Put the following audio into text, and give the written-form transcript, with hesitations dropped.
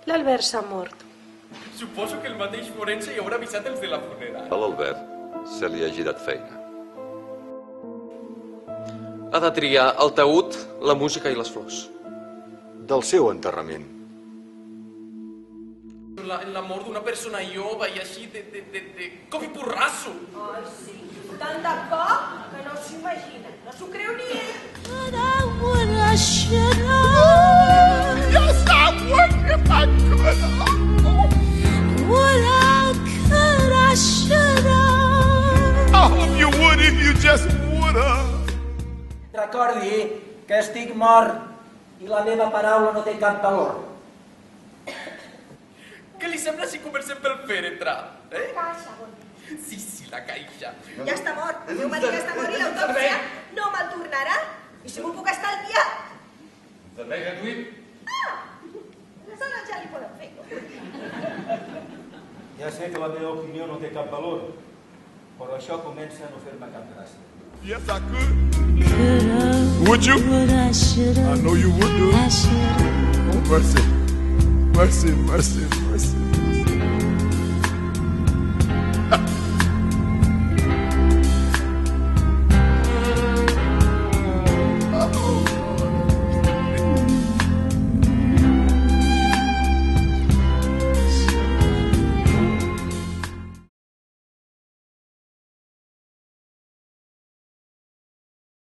L'Albert s'ha mort. Suposo que el mateix forense hi haurà avisat els de la funerària. A l'Albert se li ha girat feina. Ha de triar el taüt, la música i les flors. Del seu enterrament. La mort d'una persona jove i així de cop i porrasso. Ai, sí, tant de cop que no s'ho imagina. No s'ho creu ni ell. Yes, I would if I could. Oh, you would if you just would have. Recordi que estic mort i la meva paraula no té cap valor. Què li sembla si comencem pel fèretre? Caixa, vol dir. Sí, la caixa. Ja està mort. El meu marit està mort i l'autòpsia no me'l tornarà. I si m'ho puc estalviar? Servei gratuït? Aleshores ja li poden fer. Ja sé que la meva opinió no té cap valor, però això comença a no fer-me cap gràcia. Yes, I could. Would you? I know you would do. Oh, mercy. Mercy, mercy, mercy.